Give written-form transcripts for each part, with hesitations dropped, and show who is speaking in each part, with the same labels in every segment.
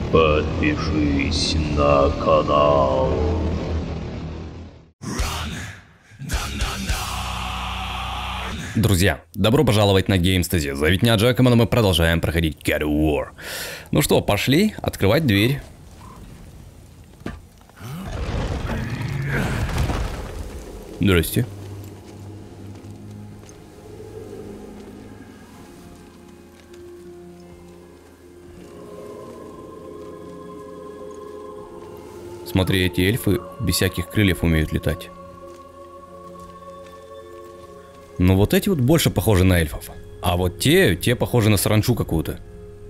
Speaker 1: Подпишись на канал.
Speaker 2: Друзья, добро пожаловать на GameStazy. Зовут меня Джекоман, и мы продолжаем проходить God of War. Ну что, пошли открывать дверь. Здрасте. Смотри, эти эльфы без всяких крыльев умеют летать. Но вот эти вот больше похожи на эльфов. А вот те похожи на саранчу какую-то.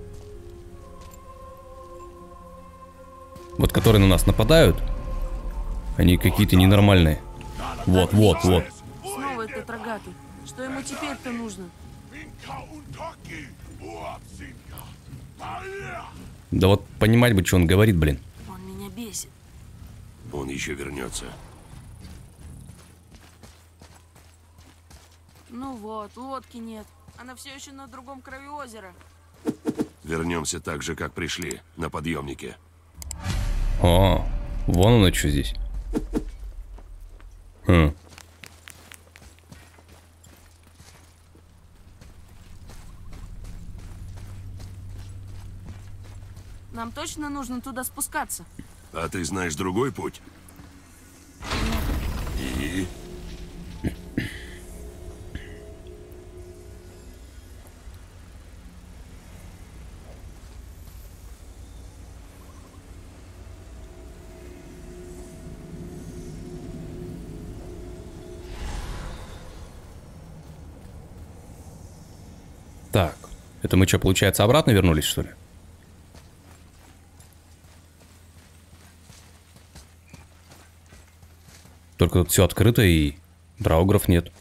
Speaker 2: Вот которые на нас нападают, они какие-то ненормальные. Вот.
Speaker 3: Снова этот рогатый. Что ему теперь-то нужно?
Speaker 2: Да вот понимать бы, что он говорит, блин.
Speaker 3: Он меня бесит.
Speaker 4: Он еще вернется.
Speaker 3: Ну вот, лодки нет. Она все еще на другом краю озера.
Speaker 4: Вернемся так же, как пришли, на подъемнике.
Speaker 2: О, вон оно что здесь. Хм.
Speaker 3: Нам точно нужно туда спускаться.
Speaker 4: А ты знаешь другой путь? И...
Speaker 2: Так, это мы что, получается, обратно вернулись, что ли? Только тут все открыто и драугров нет.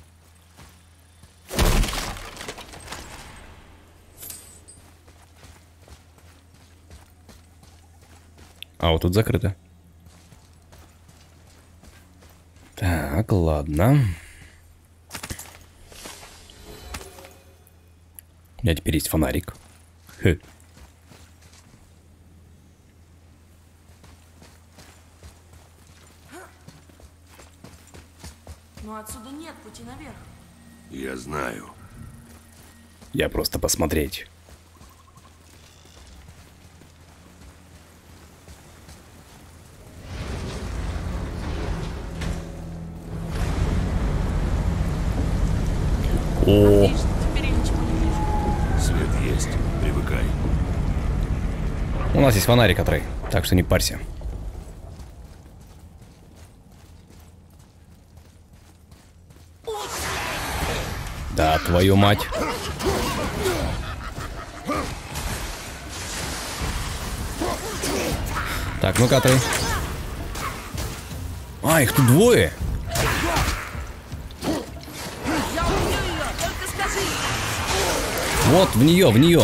Speaker 2: А вот тут закрыто. Так, ладно. У меня теперь есть фонарик. Хе.
Speaker 3: Но отсюда нет пути наверх.
Speaker 4: Я знаю.
Speaker 2: Я просто посмотреть. О,
Speaker 3: Видишь, теперь я ничего не вижу.
Speaker 4: Свет есть. Привыкай.
Speaker 2: у нас есть фонарик, Атрей, так что не парься. Да, твою мать. Так, ну-ка, Атрей. А, их тут двое.
Speaker 3: Я убью ее, только скажи.
Speaker 2: Вот, в нее, в нее.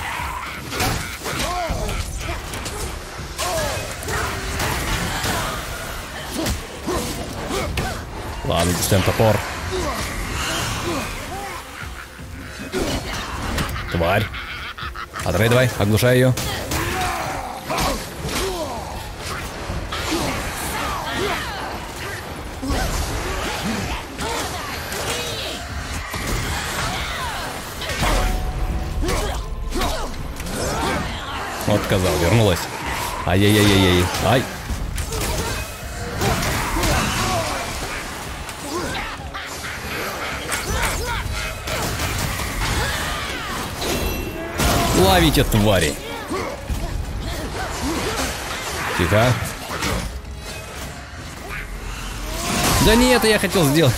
Speaker 2: Ладно, достаем топор. Тварь. Атрей, давай, оглушай ее. Вот, сказал, вернулась. Ай-яй-яй-яй-яй. Ай. Ловите, твари. Тихо. Да не это я хотел сделать.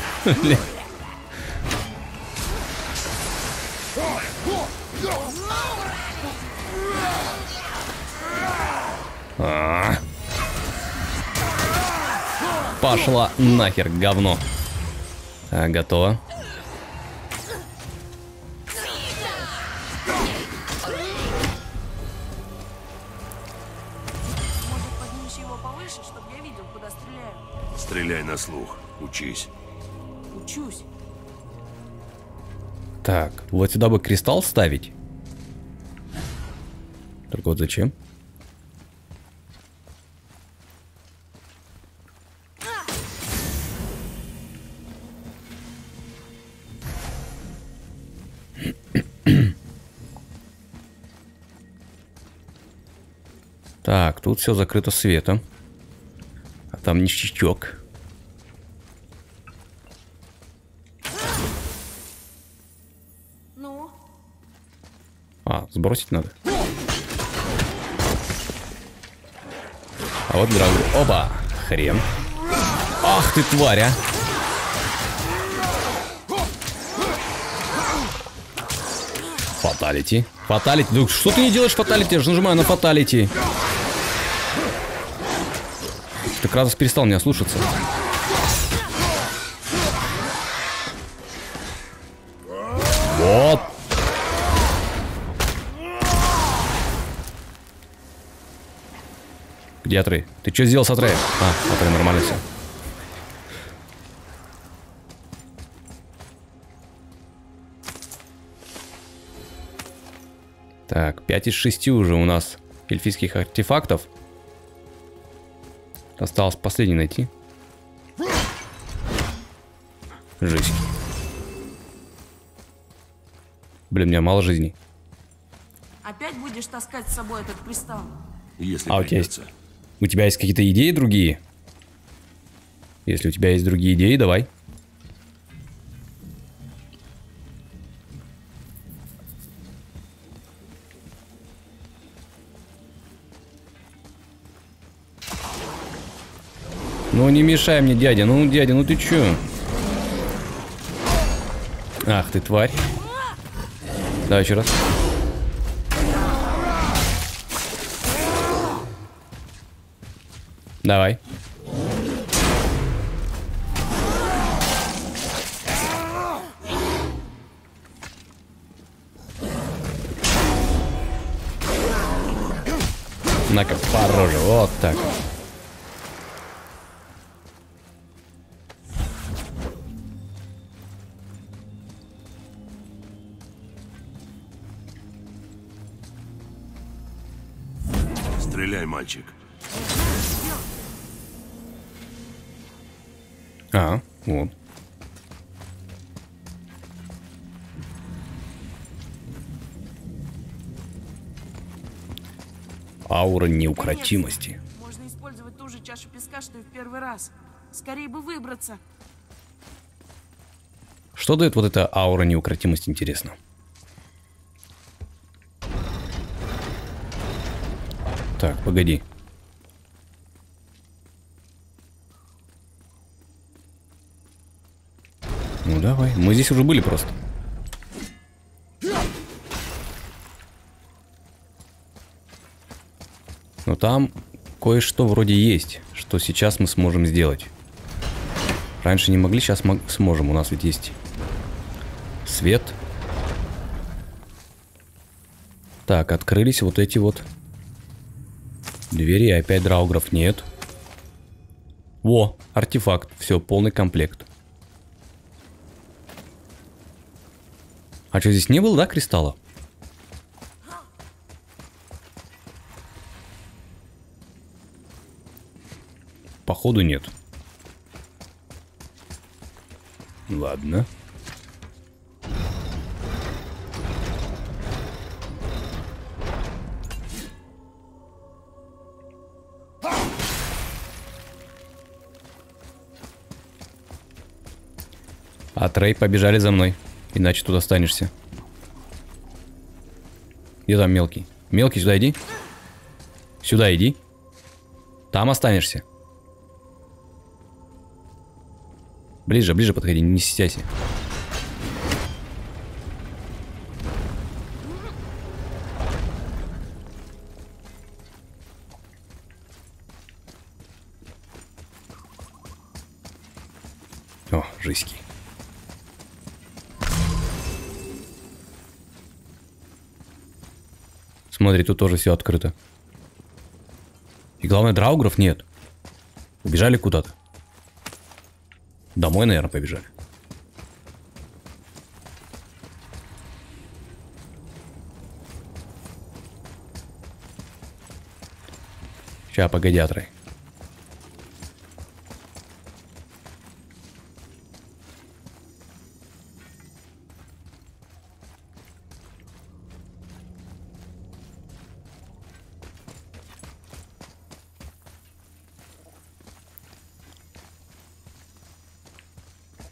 Speaker 2: Пошла нахер, говно. Так, готово.
Speaker 3: Может, поднимешь его повыше, чтобы я видел, куда стреляю?
Speaker 4: Стреляй на слух. Учись.
Speaker 3: Учусь.
Speaker 2: Так, вот сюда бы кристалл ставить. Только вот зачем? Так, тут все закрыто светом. А там ништячок.
Speaker 3: Ну,
Speaker 2: А, сбросить надо. А вот драгу. Оба! Хрен. Ах ты, тварь, а! Фаталити. Фаталити. Ну что ты не делаешь фаталити? Я же нажимаю на фаталити. Ты Кратос перестал меня слушаться. Вот. Где Атрей? Ты что сделал с Атреем? А, Атрей, нормально все. Так, 5 из 6 уже у нас эльфийских артефактов. Осталось последний найти. Жизнь. Блин, у меня мало жизней.
Speaker 3: опять будешь таскать с собой этот кристалл?
Speaker 4: Если
Speaker 2: А у тебя
Speaker 4: придется.
Speaker 2: У тебя есть какие-то идеи другие? Если у тебя есть другие идеи, давай. Ну не мешай мне, дядя. Ну, дядя, ну ты чё? Ах ты, тварь. Давай еще раз. Давай. На-ка, по роже. Вот так.
Speaker 4: Стреляй, мальчик.
Speaker 2: А, вот. Аура неукротимости.
Speaker 3: Наконец-то. Можно использовать ту же чашу песка, что и в первый раз. Скорее бы выбраться.
Speaker 2: Что дает вот эта аура неукротимости, интересно? Так, погоди. Ну давай, мы здесь уже были просто. Но там кое-что вроде есть, что сейчас мы сможем сделать. Раньше не могли, сейчас сможем. У нас ведь есть свет. Так, открылись вот эти вот двери, и опять драугров нет. Во, артефакт, все, полный комплект. А что, здесь не было, да, кристалла? Походу нет. Ладно. А Трей, побежали за мной. Иначе тут останешься. Где там мелкий? Мелкий, сюда иди. Сюда иди. Там останешься. Ближе, ближе подходи, не стесняйся. О, жиськи. Смотри, тут тоже все открыто. И главное, драугров нет. Убежали куда-то. Домой, наверное, побежали. Ща, погоди, Атрей.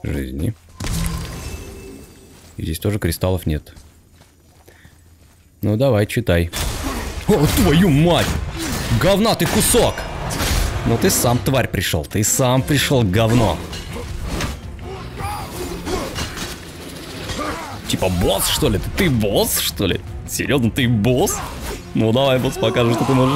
Speaker 2: жизни. И здесь тоже кристаллов нет. Ну давай, читай. О, твою мать! Говна ты кусок! Ну ты сам, тварь, пришел. Ты сам пришел, говно. Типа босс, что ли? Ты босс, что ли? Серьезно, ты босс? Ну давай, босс, покажи, что ты можешь.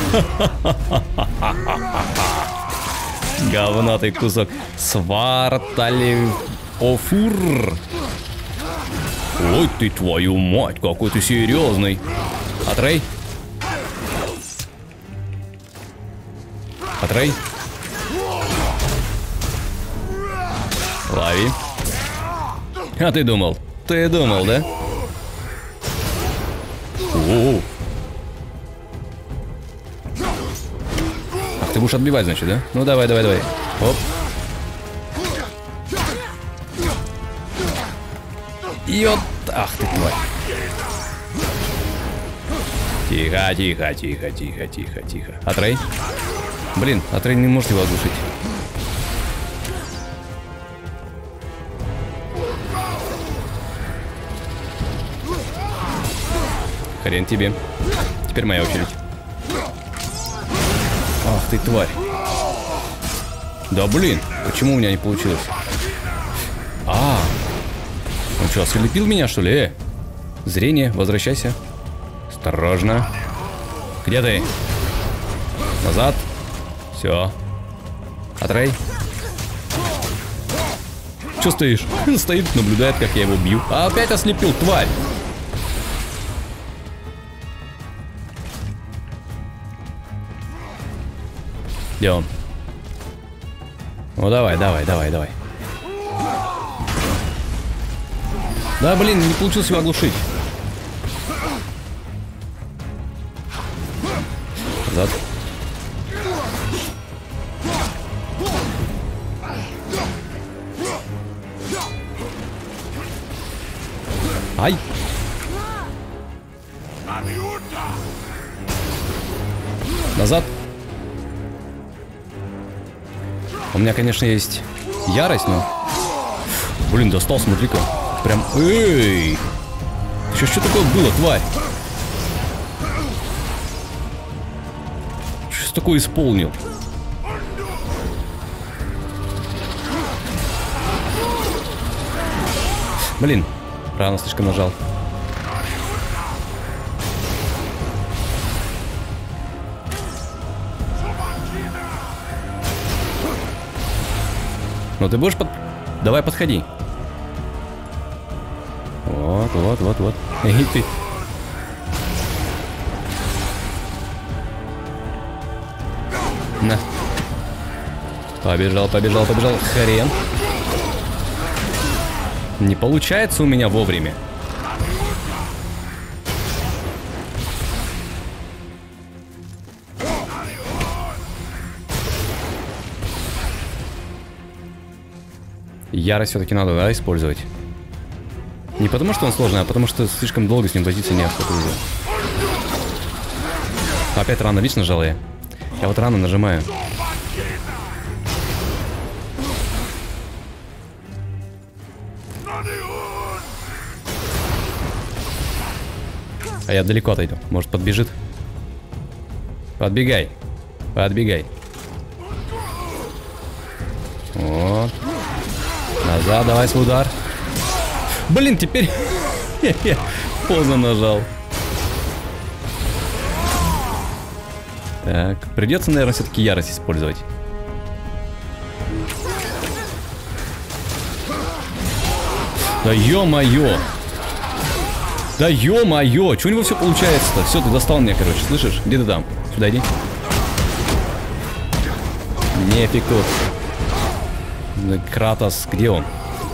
Speaker 2: Говнатый кусок. Свартали офур. Ой, ты твою мать, какой ты серьезный. Атрей? Атрей? Лови. А ты думал? Ты думал, да? О-о-о. Ах, ты будешь отбивать, значит, да? Ну давай, давай, давай. Оп. Йот. Ах ты тварь. Тихо, тихо, тихо, тихо, тихо, тихо. Атрей? Блин, Атрей не может его оглушить. Хрен тебе. Теперь моя очередь. Ах ты тварь. Да блин, почему у меня не получилось? А, он что, ослепил меня, что ли? Зрение, возвращайся. Осторожно. Где ты? Назад. Все. Атрей. Че стоишь? Стоит, наблюдает, как я его бью. А опять ослепил, тварь. Где он? Ну давай, давай, давай, давай. Да, блин, не получилось его оглушить. Назад. Ай! Назад. У меня, конечно, есть ярость, но... Блин, достал, смотри-ка. Прям... Эй! Что такое было, тварь? Что такое исполнил? Блин, рано слишком нажал. Ну ты будешь Давай, подходи. Вот, вот, вот, вот. И ты. На. Побежал, побежал, побежал. Хрен. Не получается у меня вовремя. Ярость все-таки надо, да, использовать. Не потому, что он сложный, а потому, что слишком долго с ним возиться неохота уже. Опять рано, видишь, нажал я. Я вот рано нажимаю. А я далеко отойду. Может, подбежит? Подбегай. Подбегай. Вот. Назад, давай свой удар. Блин, теперь... Поздно нажал. Так, придется, наверное, все-таки ярость использовать. Да ё-моё! Да ё-моё! Чего у него все получается-то? Все, ты достал меня, короче, слышишь? Где ты там? Сюда иди. Нефиг тут. Кратос, где он?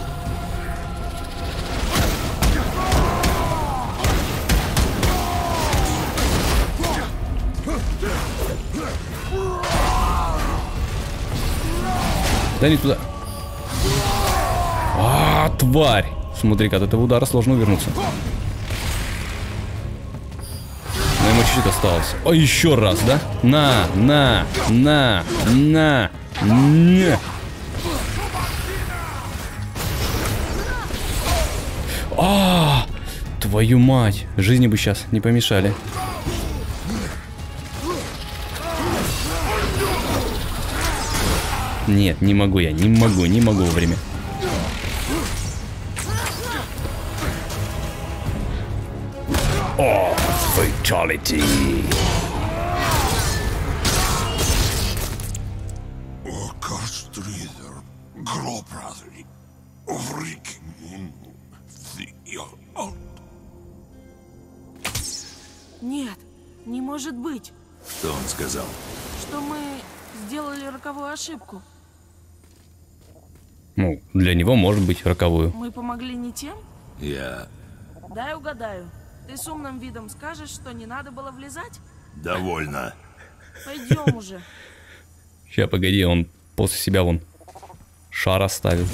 Speaker 2: Да не туда. А, тварь! Смотри-ка, от этого удара сложно увернуться. Но ему чуть-чуть осталось. О, еще раз, да? На. Твою мать. Жизни бы сейчас не помешали. Нет, не могу я. Не могу вовремя. О, fatality.
Speaker 3: Нет, не может быть,
Speaker 4: Что он сказал?
Speaker 3: что мы сделали роковую ошибку.
Speaker 2: Ну, для него может быть роковую.
Speaker 3: Мы помогли не тем?
Speaker 4: Я
Speaker 3: Дай угадаю. Ты с умным видом скажешь, что не надо было влезать?
Speaker 4: довольно.
Speaker 3: Пойдем уже.
Speaker 2: Сейчас, погоди, он после себя вон шар оставил.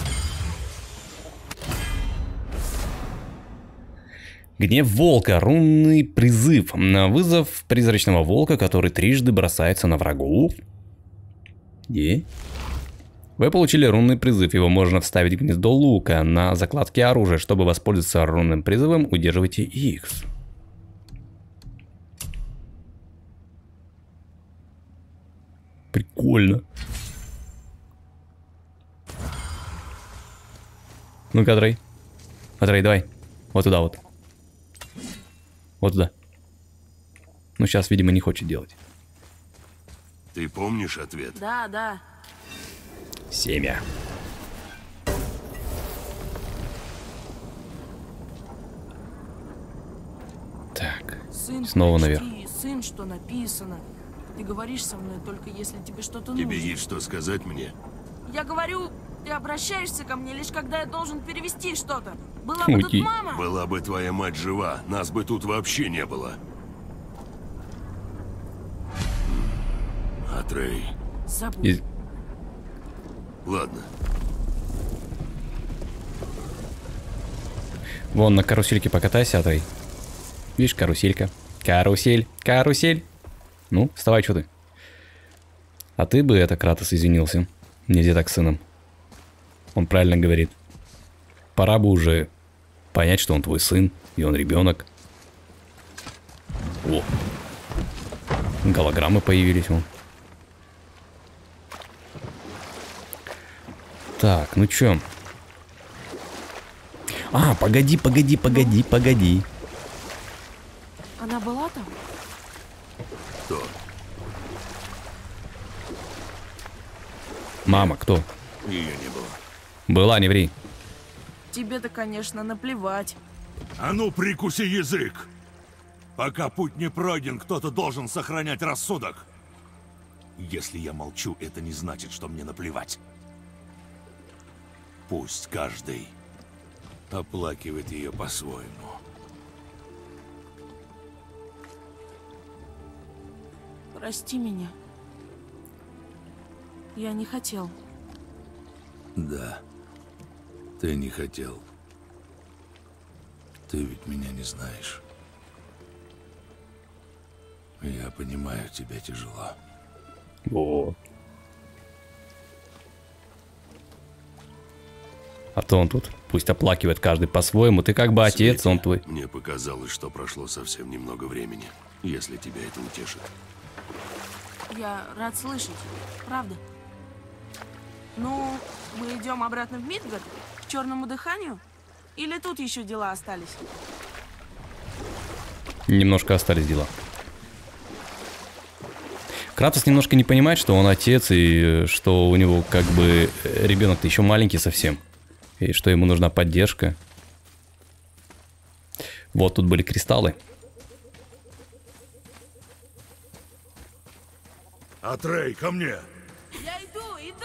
Speaker 2: Гнев волка. Рунный призыв. На вызов призрачного волка, который трижды бросается на врагов. И? Вы получили рунный призыв. Его можно вставить в гнездо лука на закладке оружия. Чтобы воспользоваться рунным призывом, удерживайте X. Прикольно. Ну-ка, Атрей. Атрей, давай. Вот туда вот. Вот туда. Ну, сейчас, видимо, не хочет делать.
Speaker 4: Ты помнишь ответ?
Speaker 3: Да, да.
Speaker 2: Семя. Так.
Speaker 3: Сын,
Speaker 2: Снова
Speaker 3: прочти,
Speaker 2: наверх.
Speaker 3: Сын, что написано. Ты говоришь со мной только если тебе что-то нужно.
Speaker 4: Тебе есть что сказать мне?
Speaker 3: Я говорю, ты обращаешься ко мне лишь когда я должен перевести что-то. Была бы тут
Speaker 2: Уйди.
Speaker 3: мама.
Speaker 4: Была бы твоя мать жива, нас бы тут вообще не было. Атрей.
Speaker 3: Забудь.
Speaker 2: И-
Speaker 4: Ладно.
Speaker 2: Вон на карусельке покатайся, Атрей. Видишь, каруселька. Карусель, карусель. Ну, вставай, что ты? А ты бы это, Кратос, извинился. Нельзя так с сыном. Он правильно говорит. Пора бы уже понять, что он твой сын, и он ребенок. О, голограммы появились. Вон. Так, ну чё? А, погоди.
Speaker 3: Она была там?
Speaker 4: Кто?
Speaker 2: Мама, кто?
Speaker 4: Ее не было.
Speaker 2: Была, не ври.
Speaker 3: Тебе-то, конечно, наплевать.
Speaker 5: А ну, прикуси язык! Пока путь не пройден, кто-то должен сохранять рассудок. Если я молчу, это не значит, что мне наплевать. Пусть каждый оплакивает ее по-своему.
Speaker 3: Прости меня. Я не хотел.
Speaker 5: Да, ты не хотел. Ты ведь меня не знаешь. Я понимаю, тебе тяжело.
Speaker 2: Вот. А то он тут пусть оплакивает каждый по-своему. Ты как бы отец,
Speaker 4: Свети,
Speaker 2: он твой.
Speaker 4: Мне показалось, что прошло совсем немного времени, если тебя это утешит.
Speaker 3: Я рад слышать. Правда. Ну, мы идем обратно в Мидгард? К черному дыханию? Или тут еще дела остались?
Speaker 2: Немножко остались дела. Кратос немножко не понимает, что он отец, и что у него как бы ребенок-то еще маленький совсем. И что ему нужна поддержка. Вот тут были кристаллы.
Speaker 5: Атрей, ко мне!
Speaker 3: Я иду.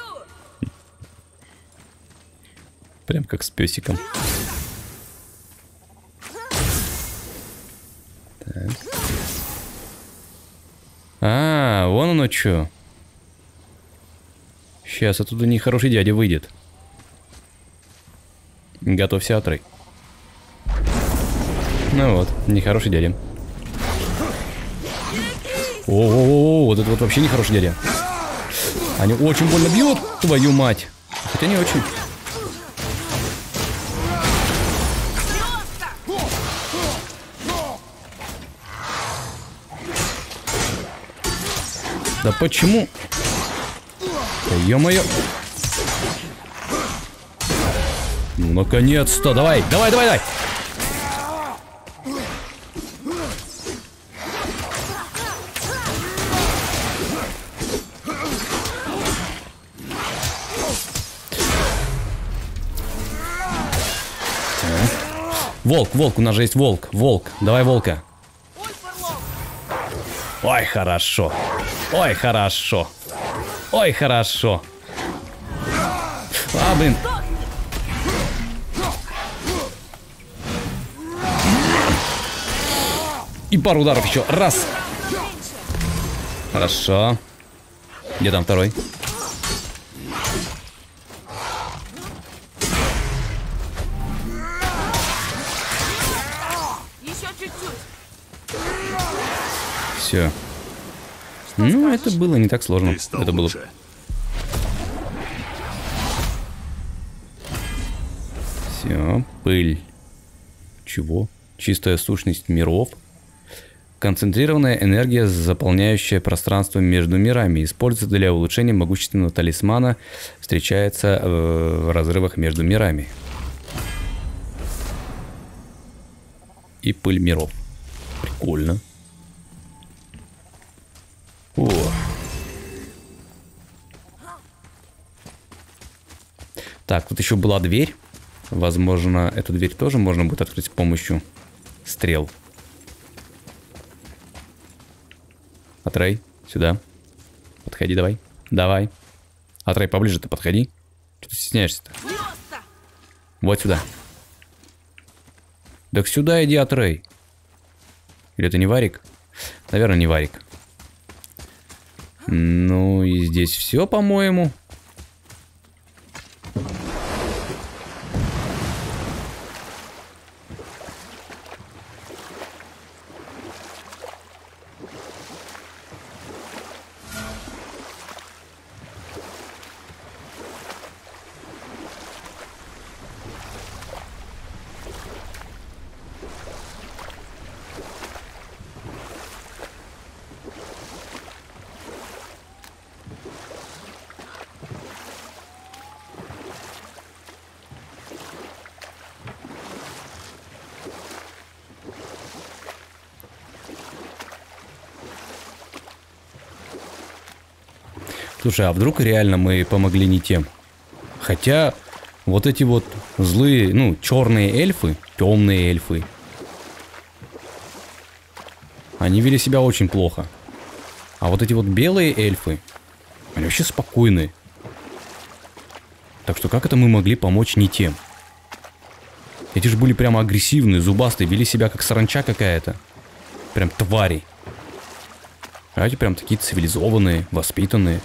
Speaker 2: Прям как с песиком. Так. А, вон оно что. Сейчас оттуда нехороший дядя выйдет. Готовься, Атрей. Ну вот, нехороший дядя. О, вот это вот вообще нехороший дядя. Они очень больно бьют, твою мать. Хотя не очень. Да почему? Да ё-моё. Ну, наконец-то. Давай, давай, давай, давай. Волк, волк, у нас же есть волк. Волк, давай волка. Ой, хорошо. Ой, хорошо. Ой, хорошо. А, блин. И пару ударов еще. Раз. Хорошо. Где там второй?
Speaker 3: Еще чуть-чуть.
Speaker 2: Все. Ну, это было не так сложно.
Speaker 4: Ты стал
Speaker 2: Это было.
Speaker 4: лучше.
Speaker 2: Все. Пыль. Чего? Чистая сущность миров. Концентрированная энергия, заполняющая пространство между мирами. Используется для улучшения могущественного талисмана. Встречается в разрывах между мирами. И пыль миров. Прикольно. О. Так, тут еще была дверь. Возможно, эту дверь тоже можно будет открыть с помощью стрел. Атрей, сюда. Подходи, давай. Давай. Атрей, поближе ты подходи. Что ты стесняешься-то? Вот сюда. Так сюда иди, Атрей. Или это не Варик? Наверное, не Варик. Ну и здесь все, по-моему. Слушай, а вдруг реально мы помогли не тем? Хотя вот эти вот злые, ну, черные эльфы, темные эльфы, они вели себя очень плохо. А вот эти вот белые эльфы, они вообще спокойные. Так что как это мы могли помочь не тем? Эти же были прямо агрессивные, зубастые, вели себя как саранча какая-то. Прям твари. А эти прям такие цивилизованные, воспитанные.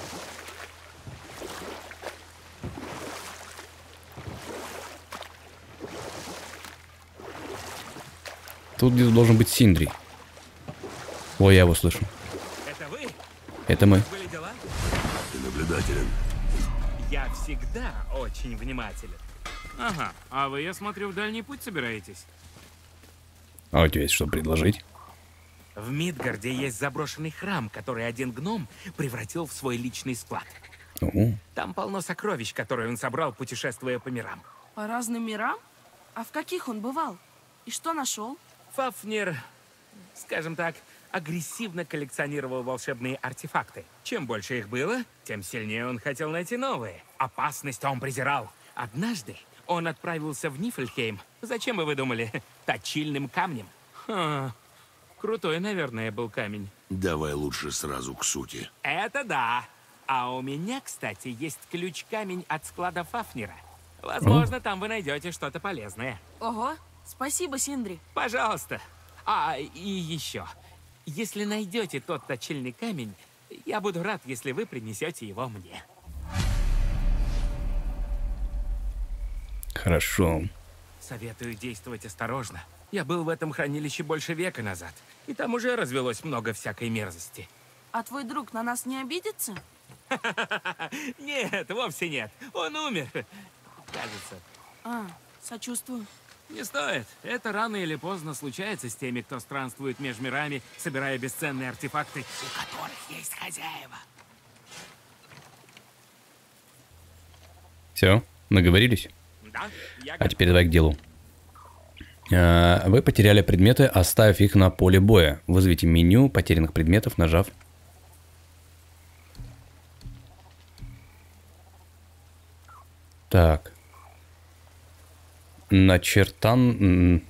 Speaker 2: Тут где-то должен быть Синдри. Ой, я его слышу.
Speaker 6: Это вы?
Speaker 2: Это мы.
Speaker 6: Были дела?
Speaker 4: Ты наблюдателен.
Speaker 6: Я всегда очень внимателен.
Speaker 7: Ага, а вы, я смотрю, в дальний путь собираетесь?
Speaker 2: А у тебя есть что предложить?
Speaker 6: В Мидгарде есть заброшенный храм, который один гном превратил в свой личный склад.
Speaker 2: О,
Speaker 6: Там полно сокровищ, которые он собрал, путешествуя по мирам.
Speaker 3: По разным мирам? А в каких он бывал? И что нашел?
Speaker 6: Фафнир, скажем так, агрессивно коллекционировал волшебные артефакты. Чем больше их было, тем сильнее он хотел найти новые. Опасность он презирал. Однажды он отправился в Нифльхейм. Зачем вы думали? Точильным камнем.
Speaker 7: Ха, крутой, наверное, был камень.
Speaker 4: Давай лучше сразу к сути.
Speaker 6: Это да. А у меня, кстати, есть ключ-камень от склада Фафнира. Возможно, там вы найдете что-то полезное.
Speaker 3: Ого, спасибо, Синдри.
Speaker 6: Пожалуйста. А, и еще. Если найдете тот точильный камень, я буду рад, если вы принесете его мне.
Speaker 2: хорошо.
Speaker 6: Советую действовать осторожно. Я был в этом хранилище больше века назад, и там уже развелось много всякой мерзости.
Speaker 3: А твой друг на нас не обидится?
Speaker 6: Нет, вовсе нет. Он умер. Кажется.
Speaker 3: А, сочувствую.
Speaker 6: Не стоит. Это рано или поздно случается с теми, кто странствует между мирами, собирая бесценные артефакты, у которых есть хозяева.
Speaker 2: Все, наговорились?
Speaker 6: Да, я
Speaker 2: А теперь давай к делу. Вы потеряли предметы, оставив их на поле боя. Вызовите меню потерянных предметов, нажав. Так. Начертанная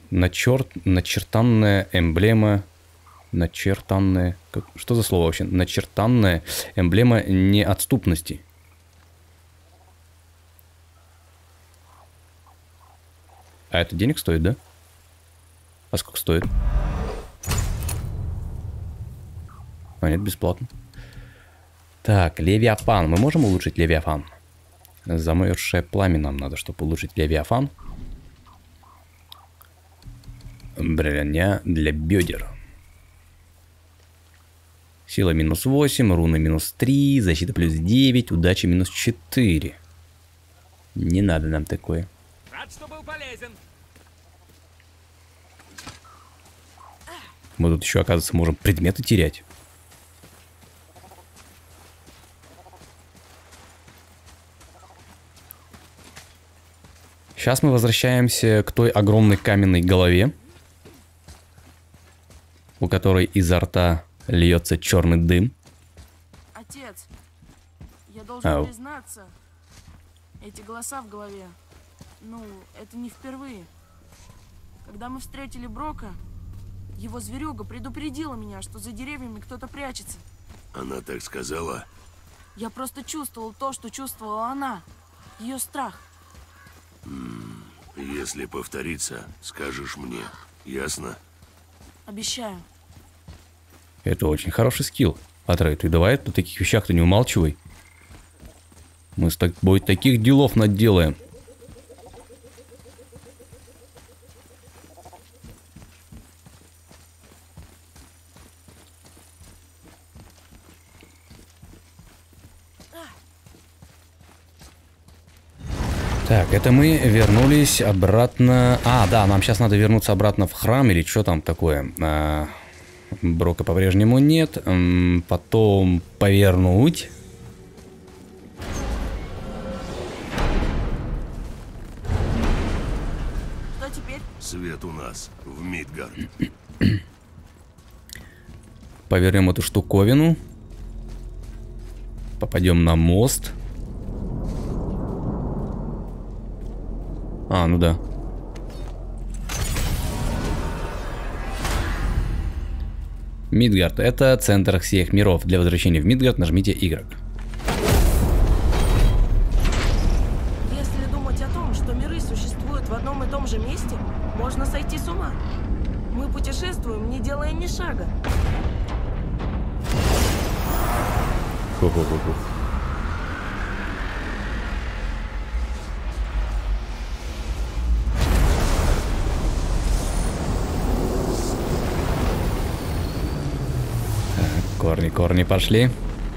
Speaker 2: эмблема. Начертанная. Что за слово вообще? Начертанная эмблема неотступности. А это денег стоит, да? А сколько стоит? А нет, бесплатно. Так, Левиафан. Мы можем улучшить Левиафан? Замерзшее пламя нам надо, чтобы улучшить Левиафан. Броня для бедер. Сила минус 8, руны минус 3, защита плюс 9, удача минус 4. Не надо нам такое.
Speaker 6: рад, что был полезен.
Speaker 2: Мы тут еще, оказывается, можем предметы терять. Сейчас мы возвращаемся к той огромной каменной голове, у которой изо рта льется черный дым.
Speaker 3: Отец, я должен
Speaker 2: Ау.
Speaker 3: признаться, эти голоса в голове, ну, это не впервые. Когда мы встретили Брока, его зверюга предупредила меня, что за деревьями кто-то прячется.
Speaker 4: Она так сказала.
Speaker 3: Я просто чувствовал то, что чувствовала она. Ее страх.
Speaker 4: Если повторится, скажешь мне. Ясно?
Speaker 3: Обещаю.
Speaker 2: Это очень хороший скилл. Атрей, ты давай на таких вещах-то не умалчивай. Мы с тобой таких делов наделаем. Так, это мы вернулись обратно. А, да, нам сейчас надо вернуться обратно в храм или что там такое. Брока по-прежнему нет. Потом повернуть.
Speaker 3: Что теперь?
Speaker 4: Свет у нас в Мидгард.
Speaker 2: Повернем эту штуковину. Попадем на мост. А, ну да. Мидгард. Это центр всех миров. Для возвращения в Мидгард нажмите Y.
Speaker 3: Если думать о том, что миры существуют в одном и том же месте, можно сойти с ума. Мы путешествуем, не делая ни шага.
Speaker 2: Ху-ху-ху-ху. Так, корни пошли.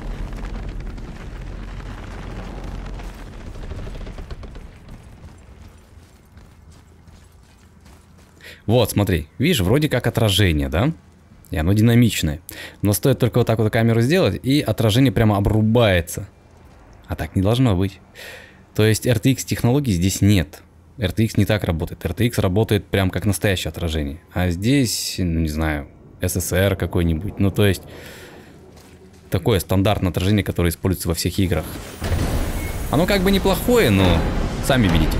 Speaker 2: Вот, смотри, видишь, вроде как отражение, да? И оно динамичное. Но стоит только вот так вот камеру сделать, и отражение прямо обрубается. А так не должно быть. То есть RTX технологий здесь нет. RTX не так работает. RTX работает прям как настоящее отражение. А здесь, ну не знаю, SSR какой-нибудь. Ну то есть такое стандартное отражение, которое используется во всех играх. Оно как бы неплохое, но сами видите.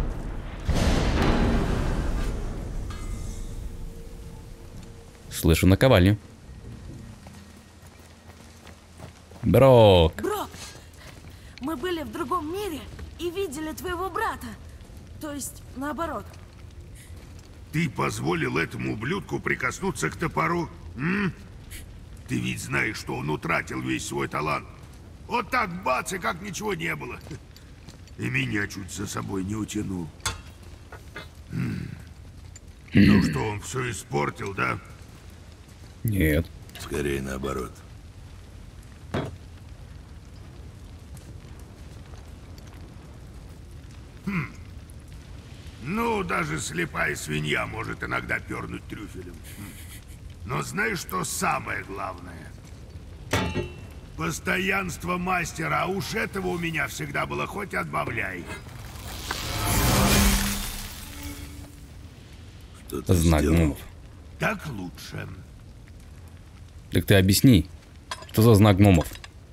Speaker 2: Слышу наковальню. Брок.
Speaker 3: Брок, мы были в другом мире и видели твоего брата. То есть, наоборот.
Speaker 5: Ты позволил этому ублюдку прикоснуться к топору? М? Ты ведь знаешь, что он утратил весь свой талант. Вот так бац, и как ничего не было. И меня чуть за собой не утянул. Ну что, он все испортил, да?
Speaker 2: Нет.
Speaker 4: Скорее наоборот.
Speaker 5: Ну, даже слепая свинья может иногда пернуть трюфелем. Но знаешь, что самое главное? Постоянство мастера, а уж этого у меня всегда было хоть отбавляй.
Speaker 4: Что ты
Speaker 2: Знак
Speaker 4: сделал?
Speaker 2: гномов.
Speaker 5: Так лучше.
Speaker 2: Так ты объясни, что за знак гномов?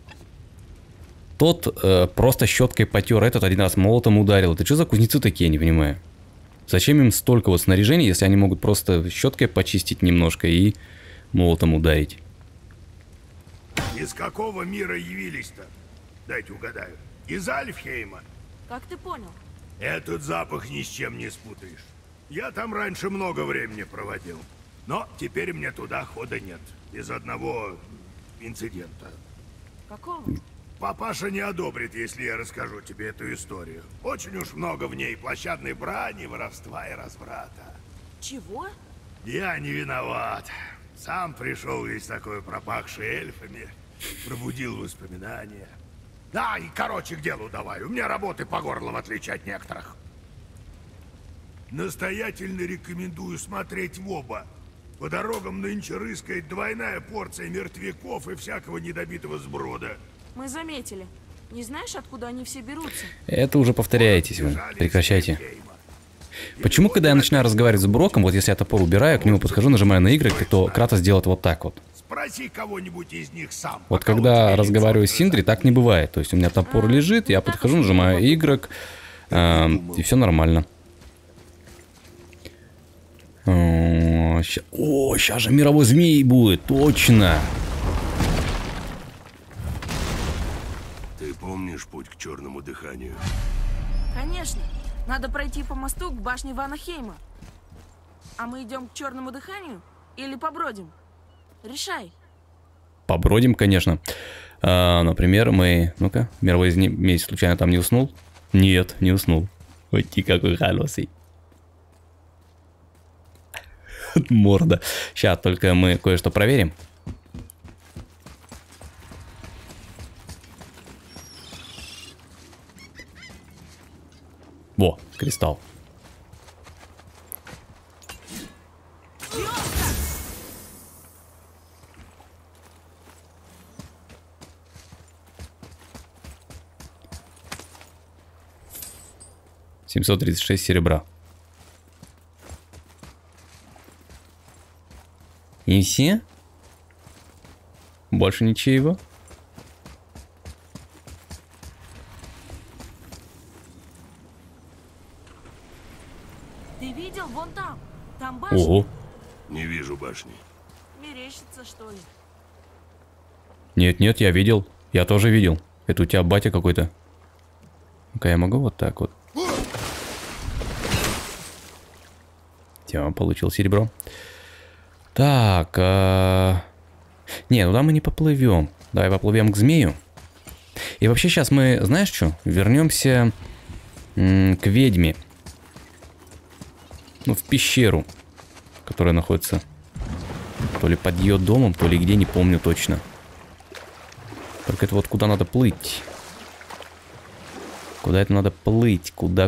Speaker 2: Тот просто щеткой потер, этот один раз молотом ударил. Это что за кузнецы такие, я не понимаю. Зачем им столько вот снаряжений, если они могут просто щеткой почистить немножко и молотом ударить?
Speaker 5: Из какого мира явились-то? Дайте угадаю. Из Альфхейма.
Speaker 3: Как ты понял?
Speaker 5: Этот запах ни с чем не спутаешь. Я там раньше много времени проводил. Но теперь мне туда хода нет. Из одного инцидента.
Speaker 3: Какого?
Speaker 5: Папаша не одобрит, если я расскажу тебе эту историю. Очень уж много в ней площадной брани, воровства и разврата.
Speaker 3: Чего?
Speaker 5: Я не виноват. Сам пришел весь такой пропахший эльфами. Пробудил воспоминания. Да, и короче к делу давай. У меня работы по горло, в отличие от некоторых. Настоятельно рекомендую смотреть в оба. По дорогам нынче рыскает двойная порция мертвяков и всякого недобитого сброда.
Speaker 3: Мы заметили. Не знаешь, откуда они все берутся?
Speaker 2: Это уже повторяетесь вы. Прекращайте. Почему, когда я начинаю разговаривать с Броком, вот если я топор убираю, к нему подхожу, нажимаю на Y, то Кратос делает вот так вот.
Speaker 5: Спроси кого-нибудь из них сам.
Speaker 2: Вот
Speaker 5: пока
Speaker 2: когда
Speaker 5: он тебе
Speaker 2: разговариваю с
Speaker 5: лицо
Speaker 2: Синдри, так не бывает. То есть у меня топор лежит, я подхожу, нажимаю Y, и все нормально. О, сейчас же мировой змей будет, точно.
Speaker 4: Ты помнишь путь к черному дыханию?
Speaker 3: Конечно. Надо пройти по мосту к башне Ванахейма. А мы идем к черному дыханию или побродим? Решай.
Speaker 2: Побродим, конечно. Например, мы... Ну-ка, мировой змей случайно там не уснул? Нет, не уснул. Ой, ты какой хороший. Морда. Сейчас только мы кое-что проверим. Во, кристалл. $736 серебра. И все? Больше ничего?
Speaker 3: Ты видел? Вон там. Там башня.
Speaker 2: Ого.
Speaker 4: Не вижу башни.
Speaker 3: Мерещится, что ли?
Speaker 2: Нет, нет, я видел. Я тоже видел. Это у тебя батя какой-то. Ну-ка, я могу вот так вот. Все, получил серебро. Так. Не, ну да, мы не поплывем. Давай поплывем к змею. И вообще сейчас мы, знаешь что, вернемся к ведьме. Ну, в пещеру, которая находится то ли под ее домом, то ли где, не помню точно. Только это вот куда надо плыть. Куда это надо плыть? Куда?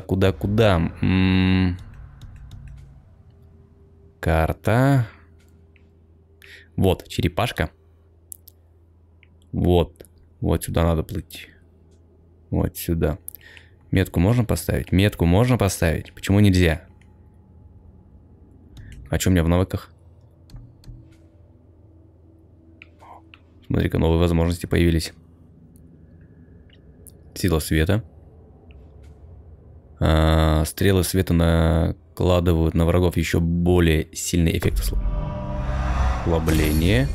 Speaker 2: Карта. Вот, черепашка. Вот. Вот сюда надо плыть. Вот сюда. Метку можно поставить? Метку можно поставить. Почему нельзя? А что у меня в навыках? Смотри-ка, новые возможности появились. Сила света. Стрелы света накладывают на врагов еще более сильный эффект ослабления.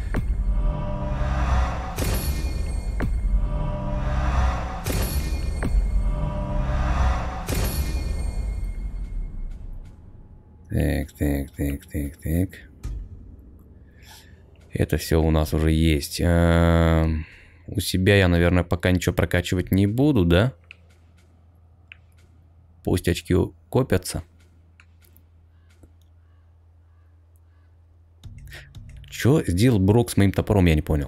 Speaker 2: Так. Это все у нас уже есть. У себя я, наверное, пока ничего прокачивать не буду, да? Пусть очки копятся. Что сделал Брок с моим топором, я не понял.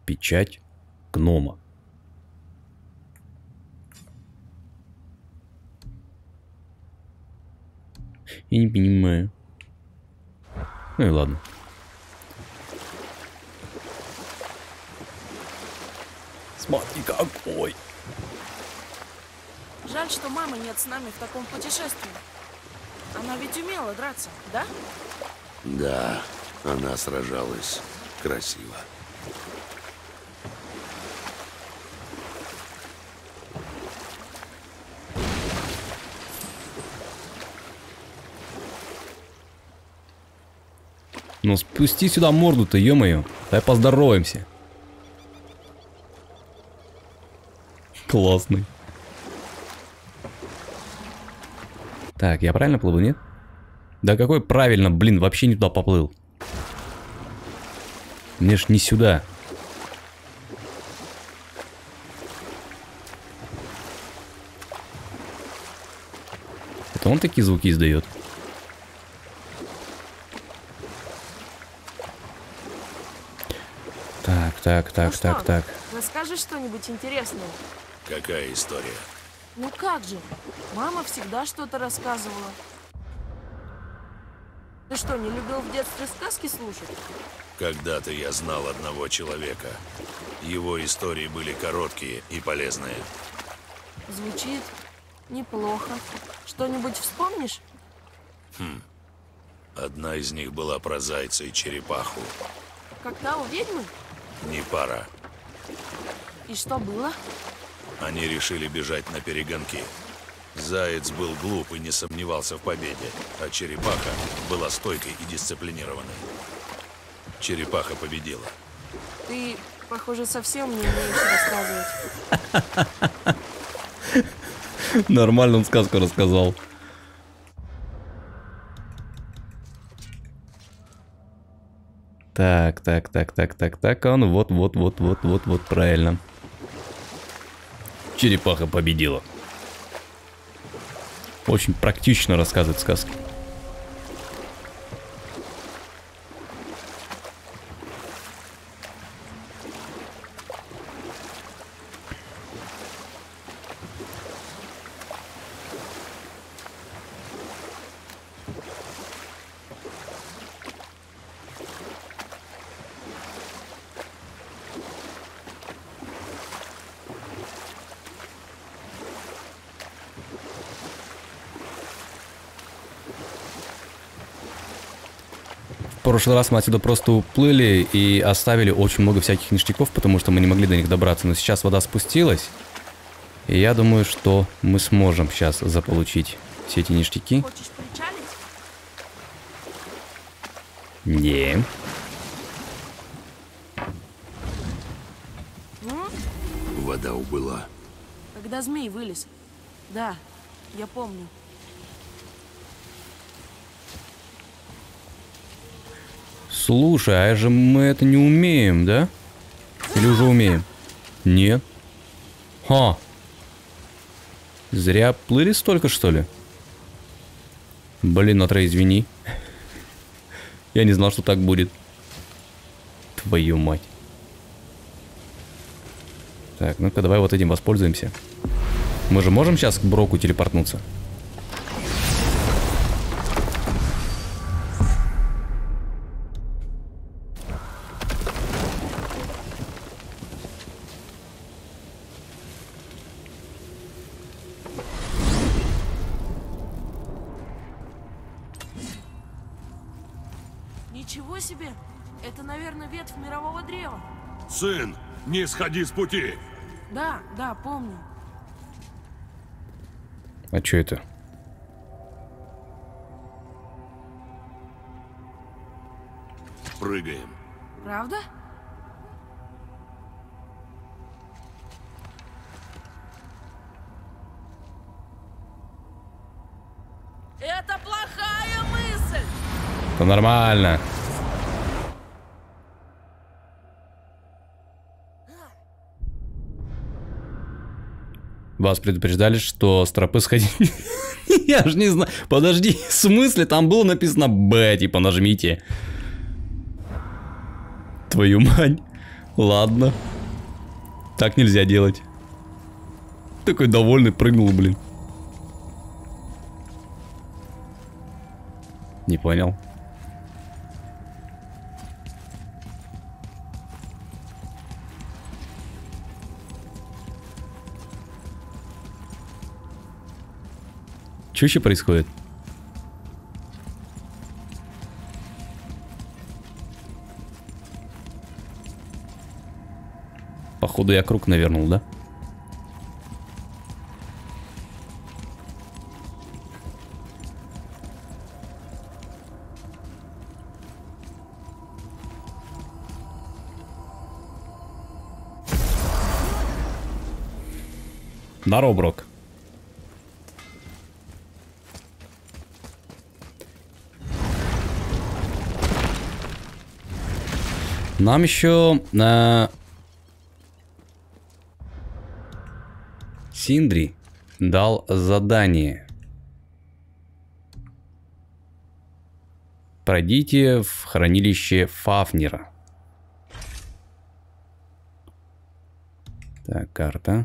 Speaker 2: Печать гнома. Я не понимаю. Ну и ладно. Смотри какой.
Speaker 3: Жаль, что мамы нет с нами в таком путешествии. Она ведь умела драться, да?
Speaker 4: Да, она сражалась красиво.
Speaker 2: Ну спусти сюда морду-то, ё-моё. Дай поздороваемся. Классный. Так, я правильно плыву, нет? Да какой правильно, блин, вообще не туда поплыл. Мне ж не сюда. Это он такие звуки издает? Так.
Speaker 3: Расскажи что-нибудь интересное.
Speaker 4: Какая история?
Speaker 3: Ну как же? Мама всегда что-то рассказывала. Ты что, не любил в детстве сказки слушать?
Speaker 4: Когда-то я знал одного человека. Его истории были короткие и полезные.
Speaker 3: Звучит неплохо. Что-нибудь вспомнишь?
Speaker 4: Одна из них была про зайца и черепаху.
Speaker 3: Как та у ведьмы?
Speaker 4: Не пара.
Speaker 3: И что было?
Speaker 4: Они решили бежать на перегонки. Заяц был глуп и не сомневался в победе, а черепаха была стойкой и дисциплинированной. Черепаха победила.
Speaker 3: Ты, похоже, совсем не умеешь рассказывать.
Speaker 2: Нормально он сказку рассказал. Так, он вот, правильно. Черепаха победила. Очень практично рассказывает сказки. В прошлый раз мы отсюда просто уплыли и оставили очень много всяких ништяков, потому что мы не могли до них добраться. Но сейчас вода спустилась, и я думаю, что мы сможем сейчас заполучить все эти ништяки.
Speaker 3: Хочешь причалить?
Speaker 2: Не.
Speaker 4: Вода убыла.
Speaker 3: Когда змей вылез. Да, я помню.
Speaker 2: Слушай, а же мы это не умеем, да? Или уже умеем? Нет. Ха. Зря плыли столько, что ли? Блин, Натра, извини. Я не знал, что так будет. Твою мать. Так, ну-ка, давай вот этим воспользуемся. Мы же можем сейчас к Броку телепортнуться?
Speaker 3: Ничего себе! Это, наверное, ветвь мирового древа.
Speaker 4: Сын, не сходи с пути!
Speaker 3: Да, помню.
Speaker 2: А что это?
Speaker 4: Прыгаем.
Speaker 3: Правда? Это плохая мысль!
Speaker 2: Это нормально. Вас предупреждали, что с тропы сходить... Я ж не знаю. Подожди, в смысле? Там было написано Б, типа нажмите. Твою мать. Ладно. Так нельзя делать. Такой довольный прыгнул, блин. Не понял. Что еще происходит? Походу я круг навернул, да? Здорово, Брок. Нам еще Синдри дал задание. Пройдите в хранилище Фафнира. Так, карта.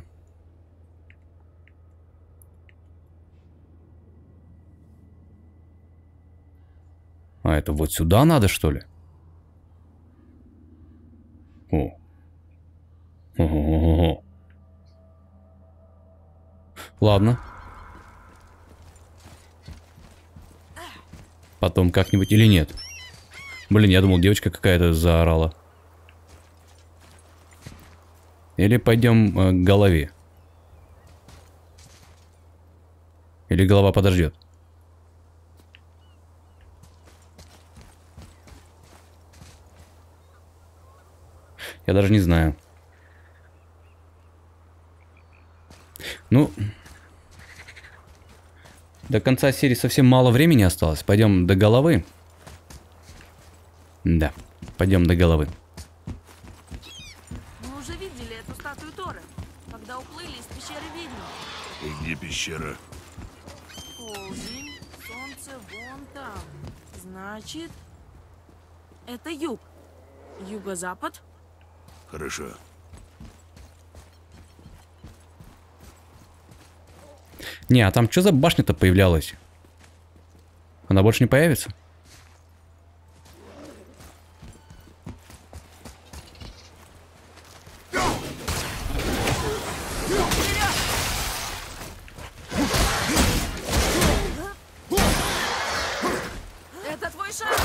Speaker 2: А это вот сюда надо, что ли? О. О-о-о-о. Ладно. Потом как-нибудь или нет? Блин, я думал, девочка какая-то заорала. Или пойдем к голове? Или голова подождет? Я даже не знаю. Ну, до конца серии совсем мало времени осталось. Пойдем до головы. Да, пойдем до головы.
Speaker 3: Мы уже видели эту статую Торы, когда уплыли из пещеры ведьмы.
Speaker 5: И где пещера?
Speaker 3: Полдень, солнце вон там. Значит, это юг. Юго-запад?
Speaker 5: Хорошо.
Speaker 2: Не, а там что за башня-то появлялась? Она больше не появится?
Speaker 3: Это твой шанс!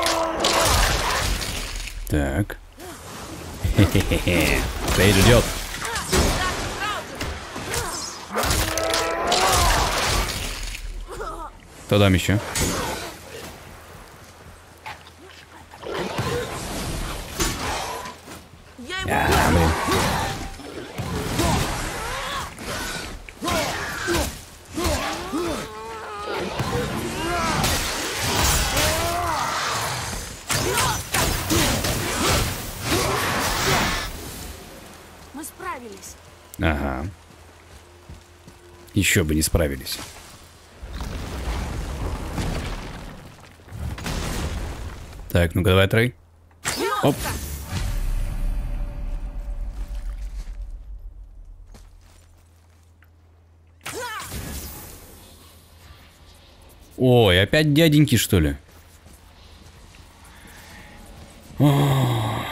Speaker 2: Так. Хе-хе-хе. Сейдж идет. Кто там еще? Блин.
Speaker 3: Мы справились.
Speaker 2: Ага. Еще бы не справились. Так, ну-ка давай, Трей. Оп. Ой, опять дяденьки, что ли? О.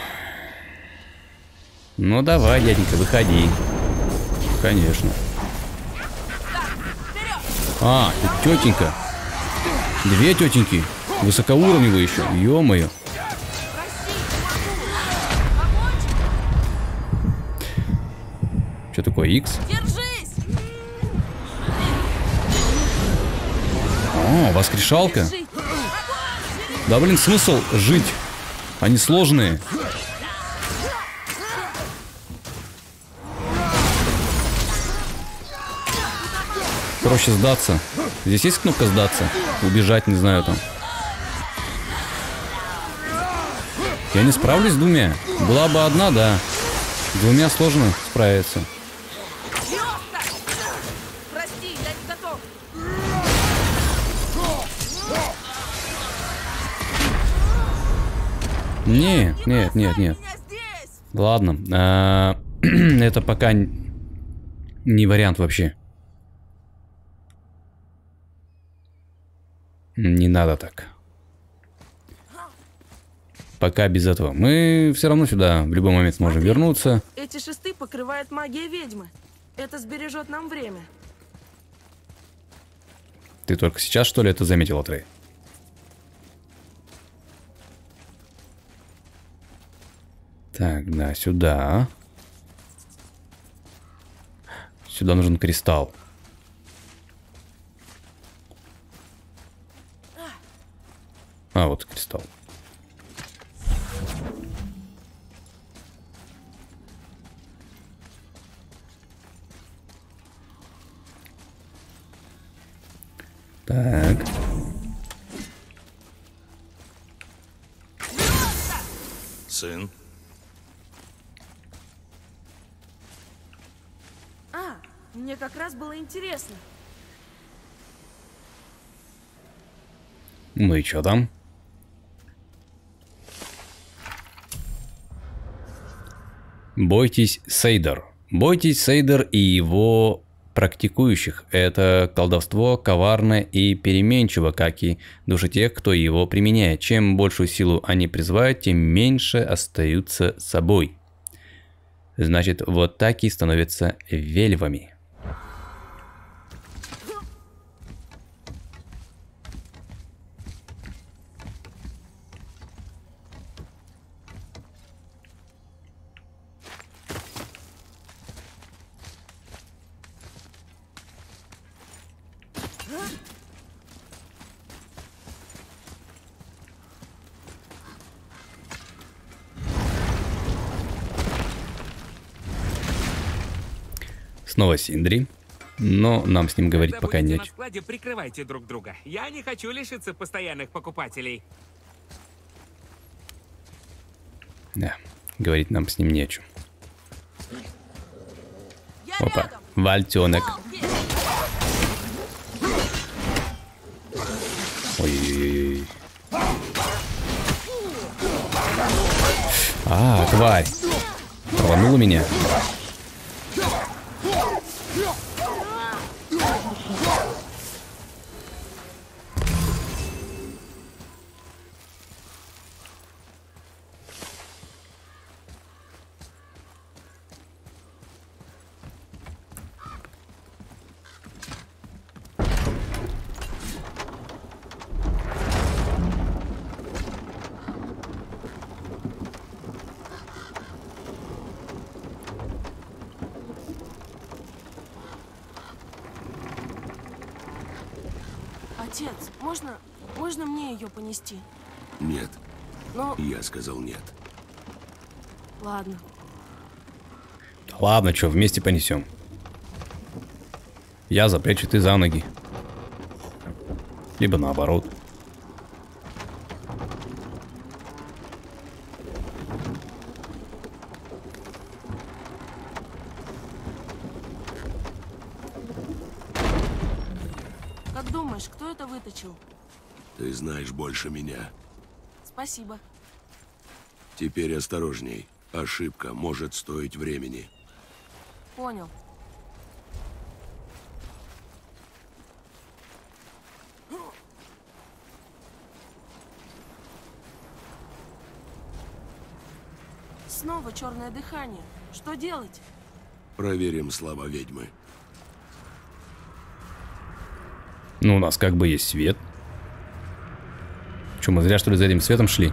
Speaker 2: Ну давай, дяденька, выходи. Конечно. А, тут тетенька. Две тетеньки. Высокоуровневые еще. Ё-моё. Что такое, X?
Speaker 3: Держись!
Speaker 2: О, воскрешалка. Да блин, смысл жить. Они сложные. Проще сдаться. Здесь есть кнопка сдаться? Убежать, не знаю там. Я не справлюсь с двумя. Была бы одна, да. С двумя сложно справиться.
Speaker 3: Прости, я не готов.
Speaker 2: Нет, нет, нет, нет.
Speaker 3: Меня здесь!
Speaker 2: Ладно. Это пока не вариант вообще. Не надо так. Пока без этого. Мы все равно сюда в любой момент можем вернуться.
Speaker 3: Эти шесты покрывает магия ведьмы. Это сбережет нам время.
Speaker 2: Ты только сейчас, что ли, это заметила, Трей? Так, да, сюда. Сюда нужен кристалл. А, вот кристалл. Так.
Speaker 4: Сын,
Speaker 3: Мне как раз было интересно.
Speaker 2: Ну и что там? Бойтесь Сейдер. Бойтесь Сейдер и его практикующих. Это колдовство коварно и переменчиво, как и души тех, кто его применяет. Чем большую силу они призывают, тем меньше остаются собой. Значит, вот так и становятся вельвами. Снова Синдри, но нам с ним говорить
Speaker 6: Когда
Speaker 2: пока
Speaker 6: будете
Speaker 2: не о
Speaker 6: на
Speaker 2: чем.
Speaker 6: складе, прикрывайте друг друга. Я не хочу лишиться постоянных покупателей.
Speaker 2: Да, говорить нам с ним не о чем.
Speaker 3: Я
Speaker 2: Опа,
Speaker 3: рядом.
Speaker 2: вальтенок.
Speaker 3: Волки!
Speaker 2: Ой-ой-ой. А, тварь. Рванула меня.
Speaker 3: Отец, можно мне ее понести?
Speaker 5: Нет,
Speaker 3: Ну,
Speaker 5: я сказал нет.
Speaker 3: ладно.
Speaker 2: Да ладно, что, вместе понесем. Я запрячу, ты за ноги. Либо наоборот.
Speaker 3: Как думаешь, кто это выточил?
Speaker 5: Ты знаешь больше меня.
Speaker 3: Спасибо.
Speaker 5: Теперь осторожней. Ошибка может стоить времени.
Speaker 3: Понял. Снова черное дыхание. Что делать?
Speaker 5: Проверим слова ведьмы.
Speaker 2: Ну, у нас как бы есть свет. Че, мы зря что ли за этим светом шли?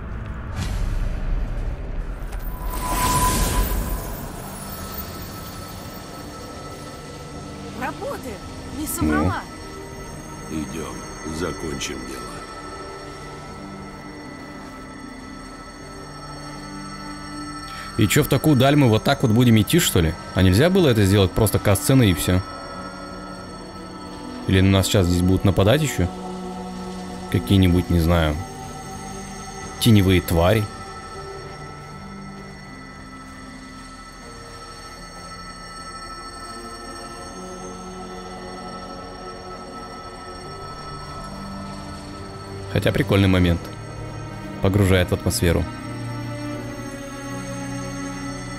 Speaker 3: Работает! Не соврала!
Speaker 5: Идем, закончим дело.
Speaker 2: И чё, в такую даль мы вот так вот будем идти, что ли? А нельзя было это сделать просто кат-сцены и все? Или на нас сейчас здесь будут нападать еще? Какие-нибудь, не знаю, теневые твари? Хотя прикольный момент. Погружает в атмосферу.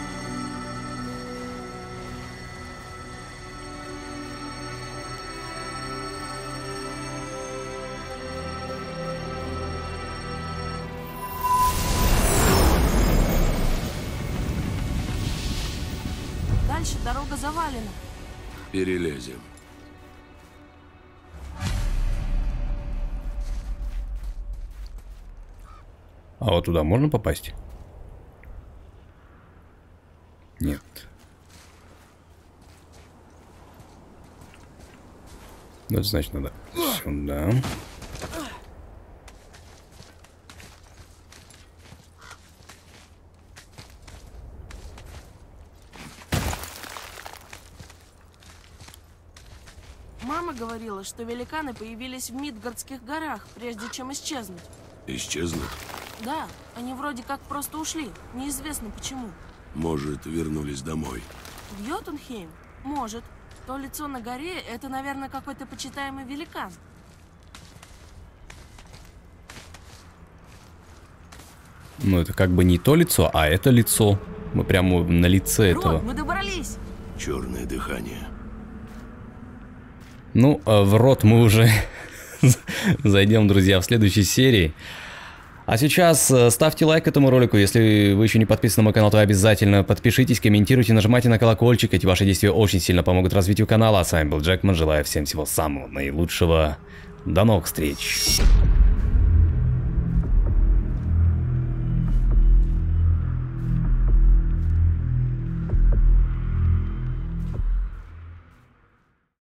Speaker 3: дорога завалена.
Speaker 4: Перелезем.
Speaker 2: А вот туда можно попасть? Нет. Ну, это значит, надо сюда.
Speaker 3: Мама говорила, что великаны появились в Мидгардских горах, прежде чем исчезнуть.
Speaker 4: Исчезнут?
Speaker 3: Да, они вроде как просто ушли. Неизвестно почему.
Speaker 4: Может, вернулись домой?
Speaker 3: В Йотунхейм? Может. То лицо на горе — это, наверное, какой-то почитаемый великан.
Speaker 2: Ну, это как бы не то лицо, а это лицо. Мы прямо на лице этого.
Speaker 3: Рот, мы добрались!
Speaker 4: Черное дыхание.
Speaker 2: Ну, а в рот мы уже зайдем, друзья, в следующей серии. А сейчас ставьте лайк этому ролику. Если вы еще не подписаны на мой канал, то обязательно подпишитесь, комментируйте, нажимайте на колокольчик. Эти ваши действия очень сильно помогут развитию канала. А с вами был Джекман. Желаю всем всего самого наилучшего. До новых встреч.